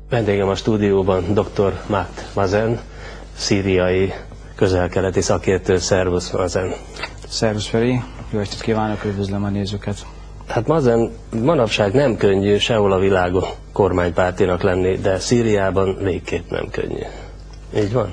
Vendégem a stúdióban dr. Matt Mazen, szíriai közel-keleti szakértő. Szervusz, Mazen! Szervusz, Feri! Jó estét kívánok, üdvözlöm a nézőket! Hát Mazen, manapság nem könnyű sehol a világon kormánypártinak lenni, de Szíriában végképp nem könnyű. Így van?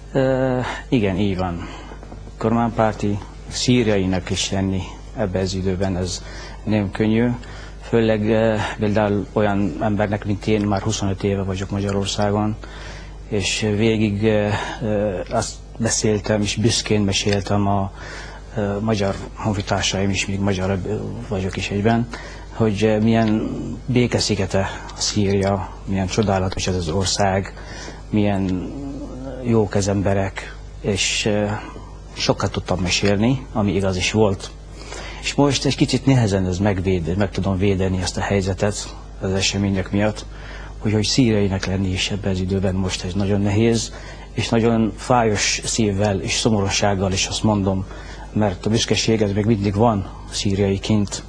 Igen, így van. Kormánypárti szíriainak is lenni ebben az időben ez nem könnyű. Főleg például olyan embernek, mint én, már 25 éve vagyok Magyarországon, és végig azt beszéltem, és büszkén meséltem a magyar honfitársaim is, még magyar vagyok is egyben, hogy milyen békeszigete Szíria, milyen csodálatos ez az ország, milyen jók az emberek, és sokat tudtam mesélni, ami igaz is volt. És most egy kicsit nehezen ez meg tudom védeni ezt a helyzetet az események miatt, hogy szíriainak lenni is ebben az időben most ez nagyon nehéz, és nagyon fájos szívvel és szomorúsággal is azt mondom, mert a büszkeség ez még mindig van szíriaiként,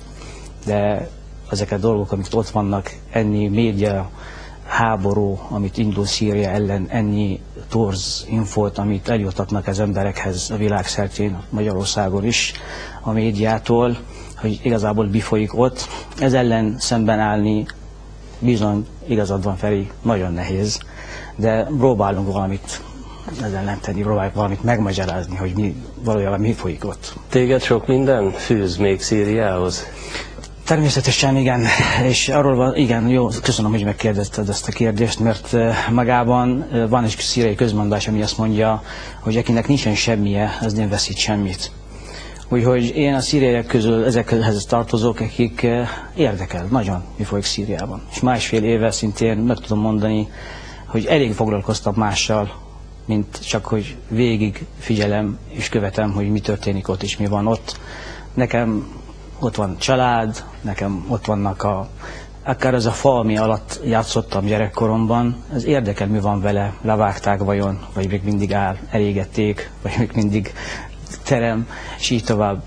de ezek a dolgok, amik ott vannak, ennyi média háború, amit indul Szíria ellen, ennyi torz infót, amit eljutatnak az emberekhez a világszertén, Magyarországon is, a médiától, hogy igazából mi folyik ott. Ez ellen szemben állni bizony, igazad van, Feri, nagyon nehéz, de próbálunk valamit ez ellen tenni, próbáljuk valamit megmagyarázni, hogy valójában mi folyik ott. Téged sok minden fűz még Szíriához? Természetesen igen, és arról van, igen, jó, köszönöm, hogy megkérdezted ezt a kérdést, mert magában van egy szíriai közmondás, ami azt mondja, hogy akinek nincsen semmije, az nem veszít semmit. Úgyhogy én a szíriaiak közül ezekhez tartozok, akik érdekel nagyon, mi folyik Szíriában. És másfél éve szintén meg tudom mondani, hogy elég foglalkoztam mással, mint csak, hogy végig figyelem és követem, hogy mi történik ott és mi van ott. Nekem ott van család, nekem ott vannak akár az a fa, ami alatt játszottam gyerekkoromban, az érdekel, mi van vele, levágták vajon, vagy még mindig áll, elégették, vagy még mindig terem, és így tovább.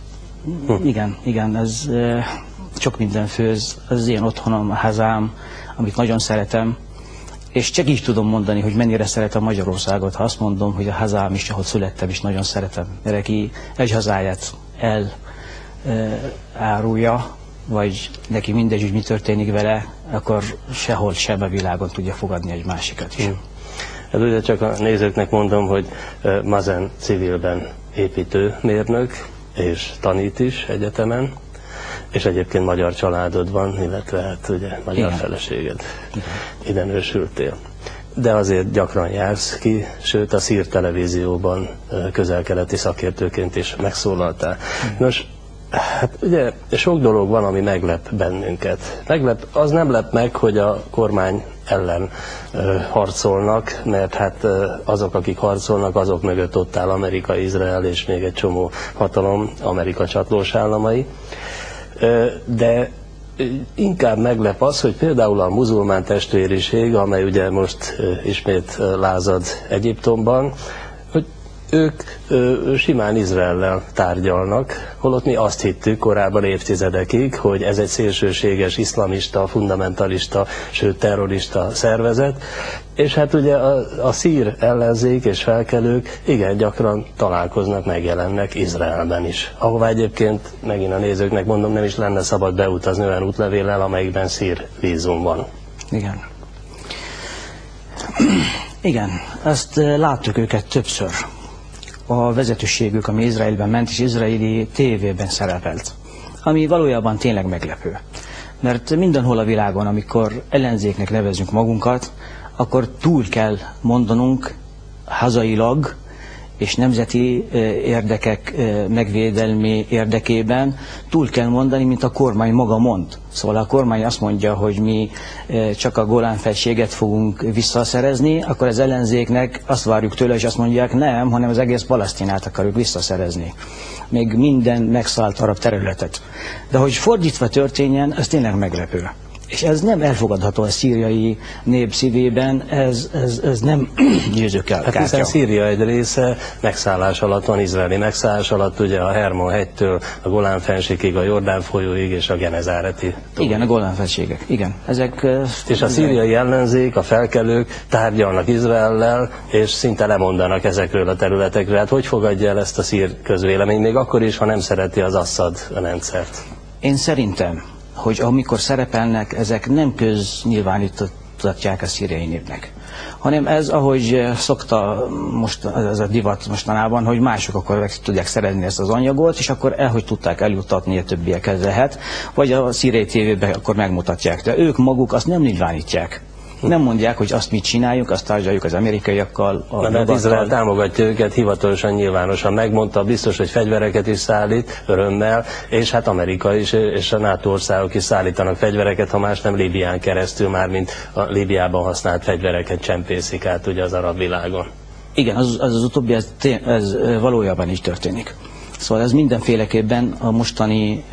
Igen, ez sok minden főz, ez az én otthonom, a hazám, amit nagyon szeretem, és csak így tudom mondani, hogy mennyire szeretem Magyarországot, ha azt mondom, hogy a hazám is, ahol születtem, is nagyon szeretem, mert aki egy hazáját elárulja, vagy neki mindegy, hogy mi történik vele, akkor sehol sem a világon tudja fogadni egy másikat is. Hát ugye csak a nézőknek mondom, hogy Mazen civilben építőmérnök, és tanít is egyetemen, és egyébként magyar családod van, illetve hát ugye magyar feleséged. Ide nősültél. De azért gyakran jársz ki, sőt a Szír televízióban közel-keleti szakértőként is megszólaltál. Nos, hát ugye sok dolog van, ami meglep bennünket. Az nem lep meg, hogy a kormány ellen harcolnak, mert hát azok, akik harcolnak, azok mögött ott áll Amerika, Izrael és még egy csomó hatalom, Amerika csatlós államai. De inkább meglep az, hogy például a muzulmán testvériség, amely ugye most ismét lázad Egyiptomban, hogy ők simán Izraellel tárgyalnak, holott mi azt hittük korábban évtizedekig, hogy ez egy szélsőséges, iszlamista, fundamentalista, sőt terrorista szervezet, és hát ugye a szír ellenzék és felkelők igen gyakran találkoznak, megjelennek Izraelben is, ahová egyébként megint a nézőknek mondom, nem is lenne szabad beutazni olyan útlevéllel, amelyikben szír vízum van. Igen, ezt láttuk őket többször. A vezetőségük, ami Izraelben ment, és izraeli tévében szerepelt, ami valójában tényleg meglepő. Mert mindenhol a világon, amikor ellenzéknek nevezünk magunkat, akkor túl kell mondanunk hazailag, és nemzeti érdekek megvédelmi érdekében túl kell mondani, mint a kormány maga mond. Szóval a kormány azt mondja, hogy mi csak a Golán-fegységet fogunk visszaszerezni, akkor az ellenzéknek azt várjuk tőle, és azt mondják, nem, hanem az egész Palesztinát akarjuk visszaszerezni. Még minden megszállt arab területet. De hogy fordítva történjen, ez tényleg meglepő. És ez nem elfogadható a szíriai nép szívében, ez nem győzőkkel Hát hiszen Szíria egy része megszállás alatt van, izraeli megszállás alatt, ugye a Hermon-hegytől a Golán-fennsíkig, a Jordán folyóig és a Genezáreti. Igen, a Golán-fenségek, igen. Ezek, és a szíriai ellenzék, a felkelők tárgyalnak Izraellel, és szinte lemondanak ezekről a területekről. Hát hogy fogadja el ezt a szír közvélemény, még akkor is, ha nem szereti az Assad rendszert? Én szerintem, hogy amikor szerepelnek, ezek nem köznyilvánítatják a szíriai népnek, hanem ez, ahogy szokta most ez a divat mostanában, hogy mások akkor meg tudják szerezni ezt az anyagot, és akkor hogy tudták eljuttatni a többiekhez lehet, vagy a szíriai tévében akkor megmutatják, de ők maguk azt nem nyilvánítják. Nem mondják, hogy azt mit csináljuk, azt tárgyaljuk az amerikaiakkal. Mert Izrael támogatja őket hivatalosan, nyilvánosan megmondta, biztos, hogy fegyvereket is szállít, örömmel, és hát Amerika is, és a NATO országok is szállítanak fegyvereket, ha más nem Líbián keresztül, mármint a Líbiában használt fegyvereket csempészik át ugye az arab világon. Igen, az utóbbi, ez valójában is történik. Szóval ez mindenféleképpen a mostani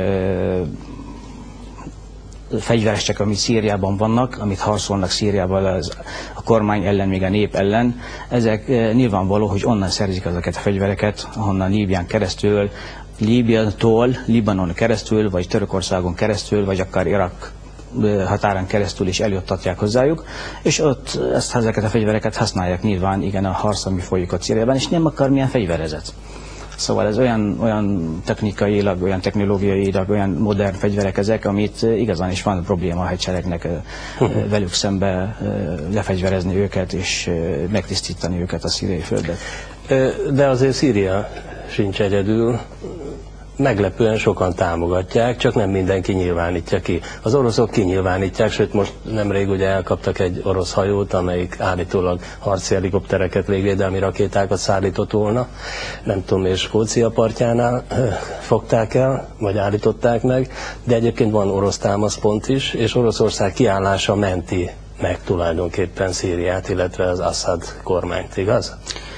fegyveresek, amik Szíriában vannak, amit harcolnak Szíriával a kormány ellen, még a nép ellen, ezek nyilvánvaló, hogy onnan szerzik ezeket a fegyvereket, ahonnan Líbián keresztül, Líbiától, Libanon keresztül, vagy Törökországon keresztül, vagy akár Irak határon keresztül is eljuttatják hozzájuk, és ott ezeket a fegyvereket használják nyilván, igen, a harc, ami folyik a Szíriában, és nem akármilyen fegyverezet. Szóval ez olyan technikailag, olyan technológiailag, olyan modern fegyverek ezek, amit igazán is van probléma a hadseregnek velük szembe lefegyverezni őket és megtisztítani őket a szíriai földet. De azért Szíria sincs egyedül. Meglepően sokan támogatják, csak nem mindenki nyilvánítja ki. Az oroszok kinyilvánítják, sőt most nemrég ugye elkaptak egy orosz hajót, amelyik állítólag harci helikoptereket, légvédelmi rakétákat szállított volna. Nem tudom, és Skócia partjánál fogták el, vagy állították meg, de egyébként van orosz támaszpont is, és Oroszország kiállása menti meg tulajdonképpen Szíriát, illetve az Assad kormányt, igaz?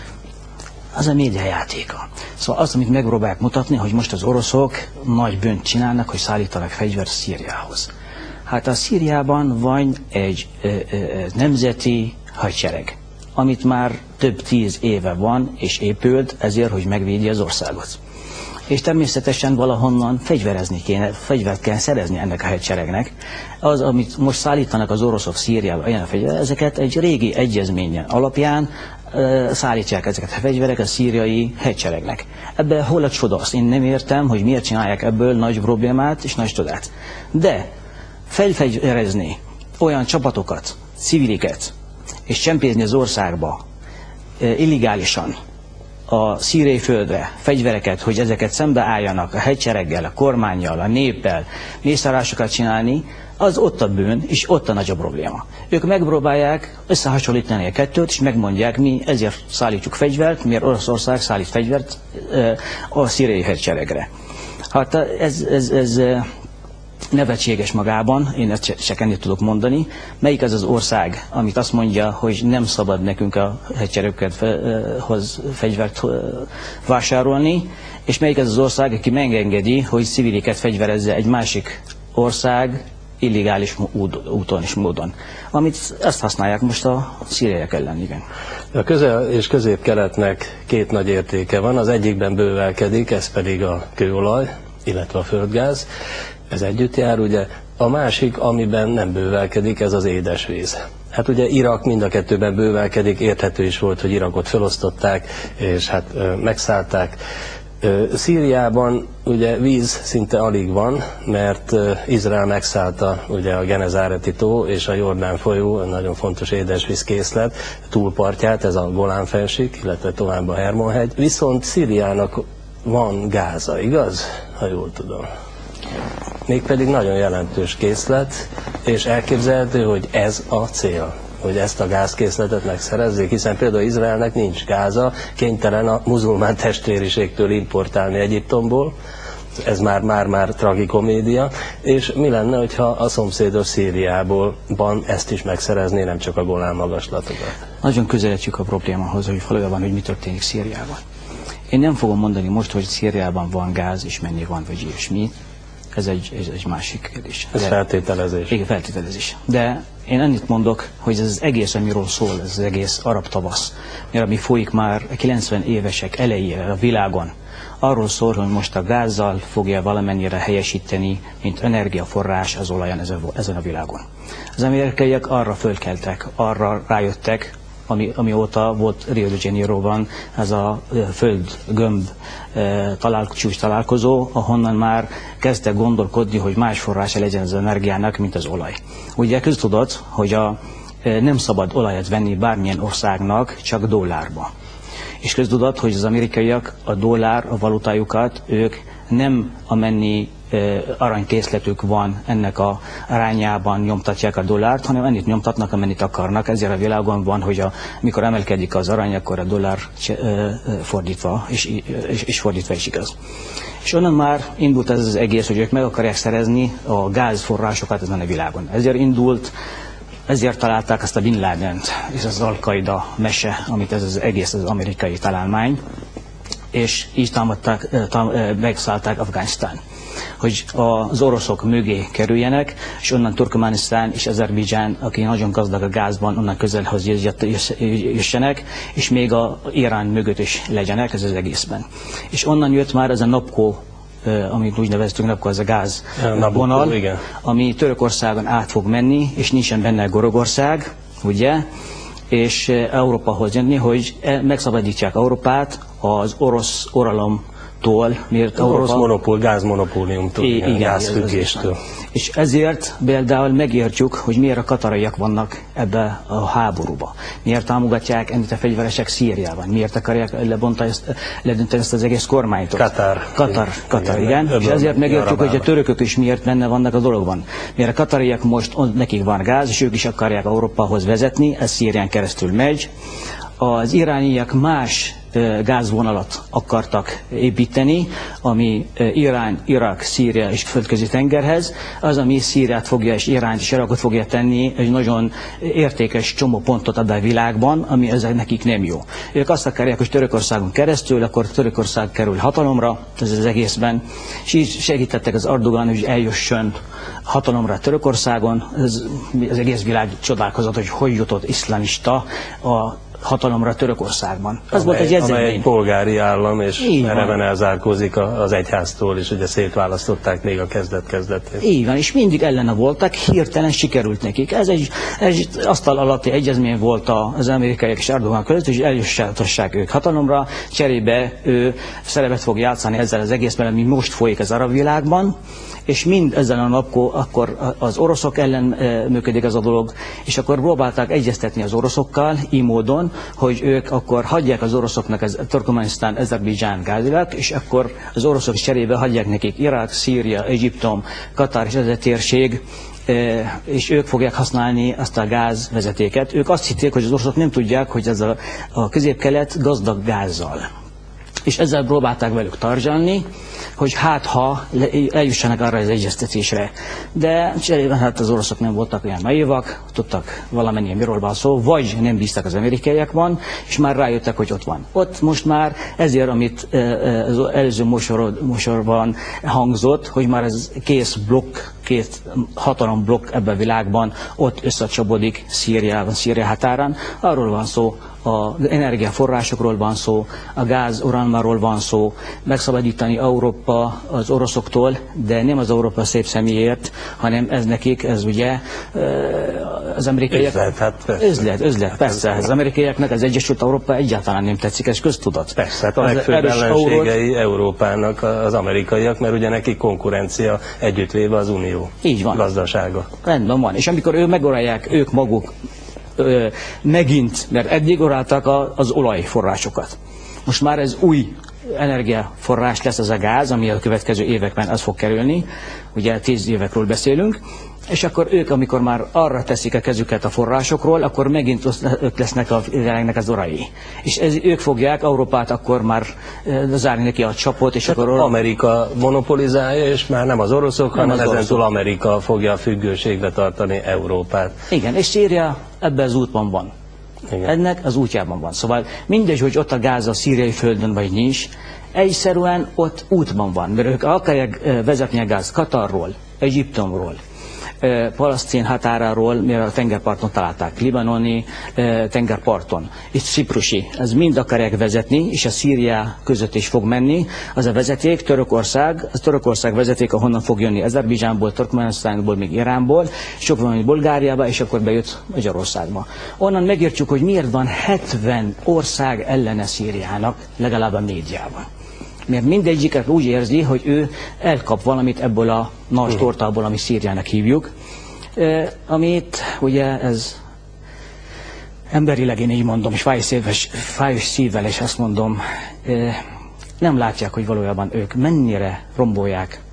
Az a médiajátéka. Szóval azt, amit megpróbálják mutatni, hogy most az oroszok nagy bűnt csinálnak, hogy szállítanak fegyvert Szíriához. Hát a Szíriában van egy nemzeti hadsereg, amit már több 10 éve van és épült ezért, hogy megvédje az országot. És természetesen valahonnan fegyvert kell szerezni ennek a hadseregnek. Az, amit most szállítanak az oroszok Szíriába, ilyen fegyver, ezeket egy régi egyezményen alapján szállítják ezeket a fegyvereket a szíriai hadseregnek. Ebben hol a csoda? Azt én nem értem, hogy miért csinálják ebből nagy problémát és nagy csodát. De felfegyverezni olyan csapatokat, civiliket, és csempészni az országba illegálisan a szíriai földre fegyvereket, hogy ezeket szembeálljanak a hadsereggel, a kormánnyal, a néppel, mészárlásokat csinálni, az ott a bűn, és ott a nagy a probléma. Ők megpróbálják összehasonlítani a kettőt, és megmondják, mi ezért szállítjuk fegyvert, miért Oroszország szállít fegyvert a szíriai hadseregre. Hát ez nevetséges magában, én ezt csak ennyit tudok mondani. Melyik az az ország, amit azt mondja, hogy nem szabad nekünk a hadseregekhez fegyvert vásárolni, és melyik az az ország, aki megengedi, hogy civiliket fegyverezze egy másik ország illegális úton és módon. Amit ezt használják most a szíriaiak ellen, igen. A közel- és közép-keletnek két nagy értéke van, az egyikben bővelkedik, ez pedig a kőolaj, illetve a földgáz. Ez együtt jár, ugye. A másik, amiben nem bővelkedik, ez az édesvíz. Hát ugye Irak mind a kettőben bővelkedik, érthető is volt, hogy Irakot felosztották, és hát megszállták. Szíriában ugye víz szinte alig van, mert Izrael megszállta ugye a Genezáreti tó és a Jordán folyó, nagyon fontos édesvízkészlet túlpartját, ez a Golán-fennsík, illetve tovább a Hermon-hegy. Viszont Szíriának van gáza, igaz? Ha jól tudom. Mégpedig nagyon jelentős készlet, és elképzelhető, hogy ez a cél, hogy ezt a gázkészletet megszerezzék, hiszen például Izraelnek nincs gáza, kénytelen a muzulmán testvériségtől importálni Egyiptomból, ez már tragikomédia, és mi lenne, hogyha a szomszédos Szíriából ezt is megszerezné, nem csak a Golán magaslatokat? Nagyon közeledjük a problémához, hogy valójában, hogy mi történik Szíriában. Én nem fogom mondani most, hogy Szíriában van gáz, és mennyi van, vagy ilyesmi. ez egy másik kérdés. Ez feltételezés. Igen, feltételezés. De én annyit mondok, hogy ez az egész, amiről szól, ez az egész arab tavasz, mert ami folyik már a 90 évesek elejére a világon, arról szól, hogy most a gázzal fogja valamennyire helyesíteni, mint energiaforrás az olajon ezen a világon. Az amerikaiak arra fölkeltek, arra rájöttek, amióta volt Rio de Janeiroban ez a földgömb csúcs találkozó, ahonnan már kezdtek gondolkodni, hogy más forrása legyen az energiának, mint az olaj. Ugye köztudott, hogy nem szabad olajat venni bármilyen országnak, csak dollárba. És köztudott, hogy az amerikaiak a dollár, a valutájukat, ők nem amennyi aranykészletük van ennek a arányában nyomtatják a dollárt, hanem ennyit nyomtatnak, amennyit akarnak. Ezért a világon van, hogy mikor emelkedik az arany, akkor a dollár fordítva, és fordítva is igaz. És onnan már indult ez az egész, hogy ők meg akarják szerezni a gázforrásokat ezen a világon. Ezért találták ezt a Bin Ladent, és az Al-Qaida mese, amit ez az egész az amerikai találmány, és így megszállták Afganisztán, hogy az oroszok mögé kerüljenek, és onnan Turkmenisztán és Azerbajdzsán, aki nagyon gazdag a gázban, onnan közelhoz jössenek, és még a Irán mögött is legyenek ez az egészben. És onnan jött már ez a NABUCO, amit úgy neveztünk, NABUCO, ez a gázvonal, ami Törökországon át fog menni, és nincsen benne Görögország, ugye, és Európahoz jönni, hogy megszabadítsák Európát az orosz uralomtól, mert orosz gázmonopóliumtól, gázfüggéstől. És ezért például megértjük, hogy miért a kataraiak vannak ebbe a háborúba. Miért támogatják ennyit a fegyveresek Szíriában. Miért akarják ledönteni ezt az egész kormánytot. Katar, igen. És ezért megértjük, hogy a törökök is miért benne vannak a dologban. Miért a kataraiak most, nekik van gáz, és ők is akarják Európához vezetni, ez Szírián keresztül megy. Az irániak más gázvonalat akartak építeni, ami Irán, Irak, Szíria és Földközi tengerhez, az, ami Szíriát fogja és Iránt és Irakot fogja tenni egy nagyon értékes csomópontot ad a világban, ami ezek nekik nem jó. Ők azt akarják, hogy Törökországon keresztül, akkor Törökország kerül hatalomra, ez az egészben, és így segítettek az Erdogan, hogy eljusson hatalomra Törökországon. Ez az egész világ csodálkozott, hogy jutott iszlamista a hatalomra Törökországban. Ez volt egy amely egy polgári állam, és mereven elzárkózik az egyháztól, és ugye szétválasztották még a kezdet-kezdetén. Így van, és mindig ellene voltak, hirtelen sikerült nekik. Ez egy asztal alatti egyezmény volt az amerikaiak és Erdogan között, és eljuttassák ők hatalomra, cserébe ő szerepet fog játszani ezzel az egészben, ami most folyik az arab világban, és mind ezzel a akkor az oroszok ellen működik ez a dolog, és akkor próbálták egyeztetni az oroszokkal, így módon, hogy ők akkor hagyják az oroszoknak az Turkmenisztán, Azerbajdzsán gázilag, és akkor az oroszok cserébe hagyják nekik Irak, Szíria, Egyiptom, Katar és ez a térség, és ők fogják használni azt a gázvezetéket. Ők azt hitték, hogy az oroszok nem tudják, hogy ez a közép-kelet gazdag gázzal. És ezzel próbálták velük tárgyalni, hogy ha eljussanak arra az egyeztetésre. De cserében hát az oroszok nem voltak olyan naivak, tudtak valamennyien miről van szó, vagy nem bíztak az amerikaiakban, és már rájöttek, hogy ott van. Ott most már ezért, amit az előző műsorban hangzott, hogy már ez két hatalomblokk ebben a világban ott összecsapódik Szíriában, Szíria határán. Arról van szó, az energiaforrásokról van szó, a gáz uralmáról van szó, megszabadítani Európa az oroszoktól, de nem az Európa szép személyért, hanem ez nekik, ez ugye az amerikaiak... Üzlet, persze. Az amerikaiaknak az Egyesült Európa egyáltalán nem tetszik, ez köztudat. Persze, hát a legfőbb ellenségei Európának az amerikaiak, mert ugye neki konkurencia együttvéve az Unió gazdasága. Rendben van, és amikor ők maguk megint, mert eddig uralták az olajforrásokat. Most már ez új energiaforrás lesz, ez a gáz, ami a következő években az fog kerülni, ugye 10 évekről beszélünk, és akkor ők, amikor már arra teszik a kezüket a forrásokról, akkor megint ők lesznek a világnak az urai. És ők fogják Európát akkor már zárni neki a csapot, és akkor... Amerika monopolizálja, és már nem az oroszok, hanem ezentúl Amerika fogja a függőségbe tartani Európát. Igen, és Szíria ebben az útban van. Igen. Ennek az útjában van. Szóval mindegy, hogy ott a gáz a szíriai földön vagy nincs, egyszerűen ott útban van, mert ők akarják vezetni a gáz Katarról, Egyiptomról, Palasztin határáról, mivel a tengerparton találták, libanoni tengerparton, és ciprusi, ez mind akarják vezetni, és a Szíria között is fog menni. Az a vezeték Törökország vezeték, ahonnan fog jönni Azerbajdzsánból, Turkmenisztánból, még Iránból, sok van Bulgáriába, és akkor bejött Magyarországba. Onnan megértjük, hogy miért van 70 ország ellene Szíriának, legalább a médiában. Mert mindegyiket úgy érzi, hogy ő elkap valamit ebből a nagy tortából, ami Szíriának hívjuk, amit ugye ez emberileg én így mondom, és fájós szívvel, és azt mondom, nem látják, hogy valójában ők mennyire rombolják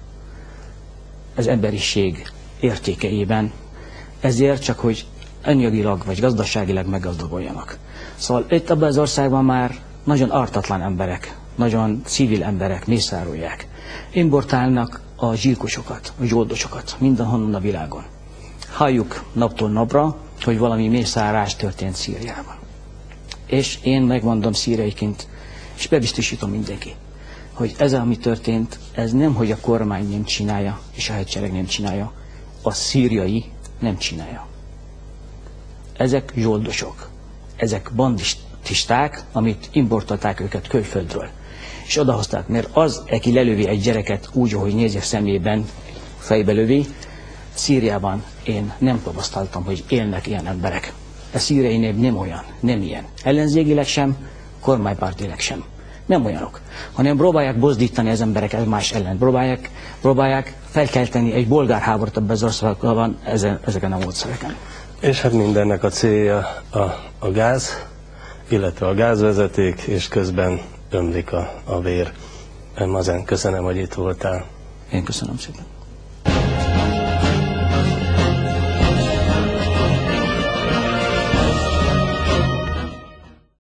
az emberiség értékeiben, ezért csak, hogy anyagilag vagy gazdaságilag meggazdagoljanak. Szóval itt abban az országban már nagyon ártatlan emberek, nagyon civil emberek mészárolják. Importálnak a gyilkosokat, a zsoldosokat mindenhonnan a világon. Halljuk naptól napra, hogy valami mészárlás történt Szíriában. És én megmondom szíriaiként, és bebiztosítom mindenki, hogy ez, ami történt, ez nem, hogy a kormány nem csinálja, és a hadsereg nem csinálja, a szíriai nem csinálja. Ezek zsoldosok, ezek bandisták, amit importolták őket külföldről. És odahozták, mert az, aki lelövi egy gyereket úgy, ahogy nézi szemében, fejbe lövi, Szíriában én nem tapasztaltam, hogy élnek ilyen emberek. A szíriai nép nem olyan, nem ilyen. Ellenzégileg sem, kormánypártileg sem. Nem olyanok, hanem próbálják bozdítani az emberek egymás ellen. Próbálják felkelteni egy bolgárháborút ebben az országban ezeken a módszereken. És hát mindennek a célja a gáz, illetve a gázvezeték, és közben ömlik a vér. Mazen, köszönöm, hogy itt voltál. Én köszönöm szépen.